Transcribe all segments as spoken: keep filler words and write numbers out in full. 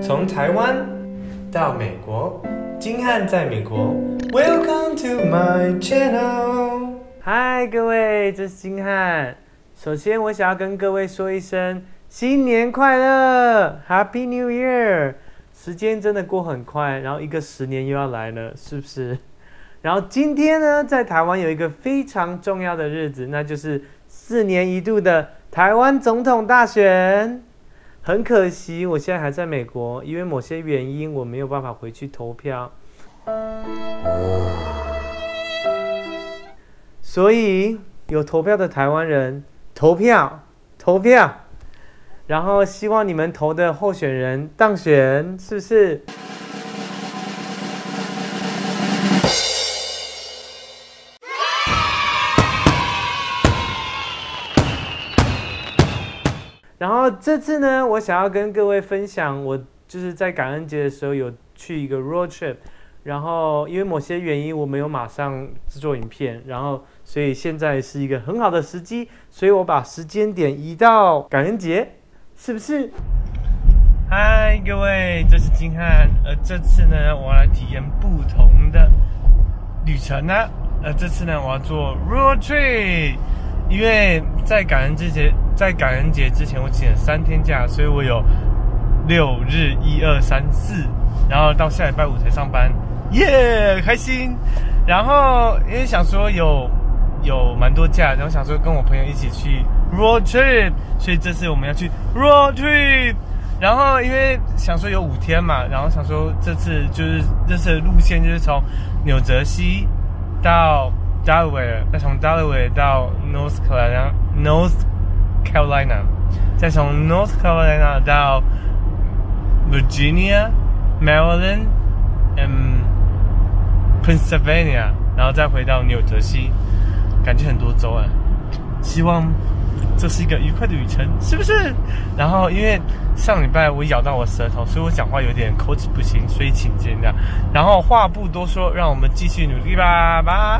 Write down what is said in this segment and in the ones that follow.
从台湾到美国，金翰在美国 ，Welcome to my channel。嗨，各位，这是金翰。首先，我想要跟各位说一声新年快乐 ，Happy New Year！ 时间真的过很快，然后一个十年又要来了，是不是？然后今天呢，在台湾有一个非常重要的日子，那就是四年一度的台湾总统大选。很可惜，我现在还在美国，因为某些原因，我没有办法回去投票。所以有投票的台湾人投票，投票，然后希望你们投的候选人当选，是不是？然后这次呢，我想要跟各位分享，我就是在感恩节的时候有去一个 road trip， 然后因为某些原因我没有马上制作影片，然后所以现在是一个很好的时机，所以我把时间点移到感恩节，是不是？嗨，各位，这是金翰，呃，这次呢，我要来体验不同的旅程呢，呃，这次呢，我要做 road trip。因为在感恩节，在感恩节之前，我请了三天假，所以我有六日一二三四，然后到下礼拜五才上班，耶、yeah, 开心。然后因为想说有有蛮多假，然后想说跟我朋友一起去 road trip， 所以这次我们要去 road trip。然后因为想说有五天嘛，然后想说这次就是这次的路线就是从纽泽西到Delaware， 再从 Delaware 到 North Carolina， North Carolina， 再从 North Carolina 到 Virginia、Maryland， 嗯 ，Pennsylvania， 然后再回到纽泽西，感觉很多州啊。希望这是一个愉快的旅程，是不是？然后因为上礼拜我咬到我舌头，所以我讲话有点口齿不清，所以请见谅。然后话不多说，让我们继续努力吧，吧。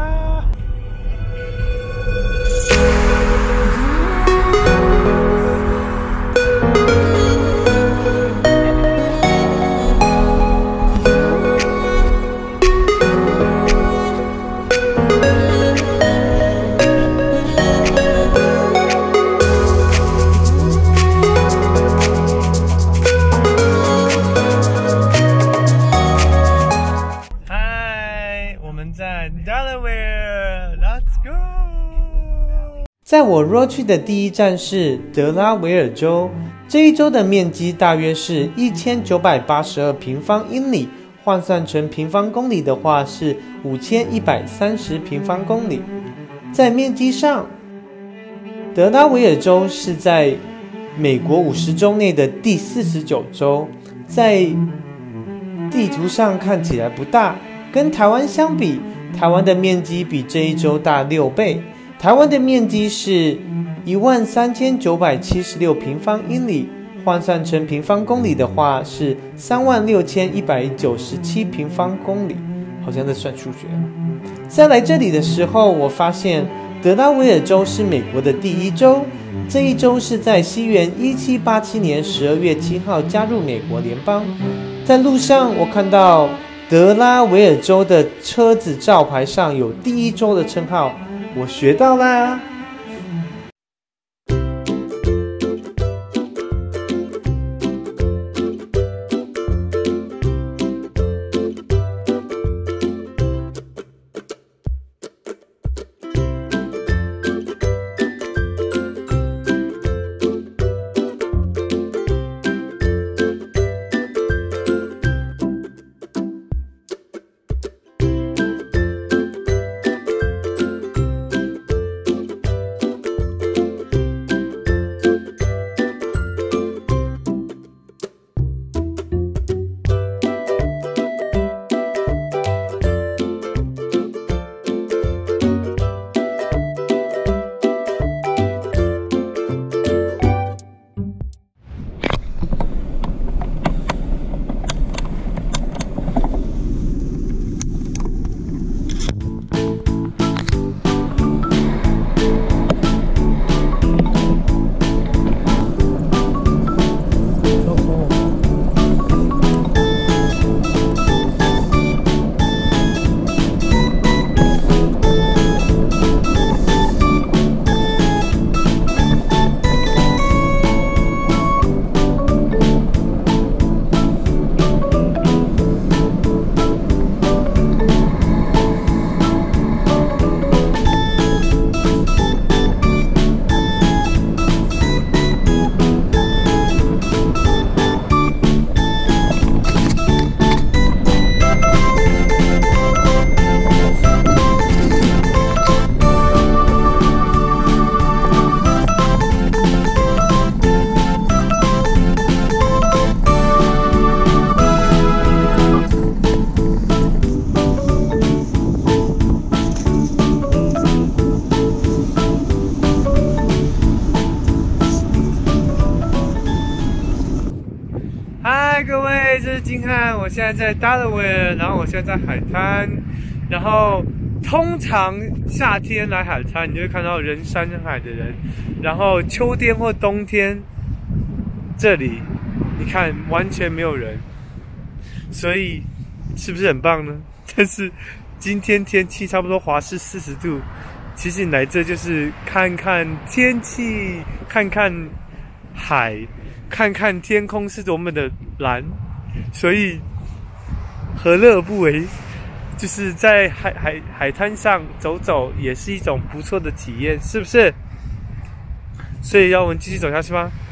嗨，我们在 Delaware，Let's go。在我 road trip 的第一站是德拉维尔州，这一州的面积大约是一千九百八十二平方英里，换算成平方公里的话是五千一百三十平方公里。在面积上，德拉维尔州是在美国五十州内的第四十九州，在地图上看起来不大，跟台湾相比，台湾的面积比这一州大六倍。台湾的面积是一万三千九百七十六平方英里，换算成平方公里的话是三万六千一百九十七平方公里，好像在算数学。在来这里的时候，我发现德拉维尔州是美国的第一州，这一州是在西元一七八七年十二月七号加入美国联邦。在路上，我看到德拉维尔州的车子照牌上有第一州的称号，我学到啦。 嗨，各位，这是金翰，我现在在 Delaware， 然后我现在在海滩，然后通常夏天来海滩，你就会看到人山人海的人，然后秋天或冬天，这里你看完全没有人，所以是不是很棒呢？但是今天天气差不多华氏四十度，其实你来这就是看看天气，看看海。看看天空是多么的蓝，所以何乐而不为？就是在海海海滩上走走，也是一种不错的体验，是不是？所以要我们继续走下去吗？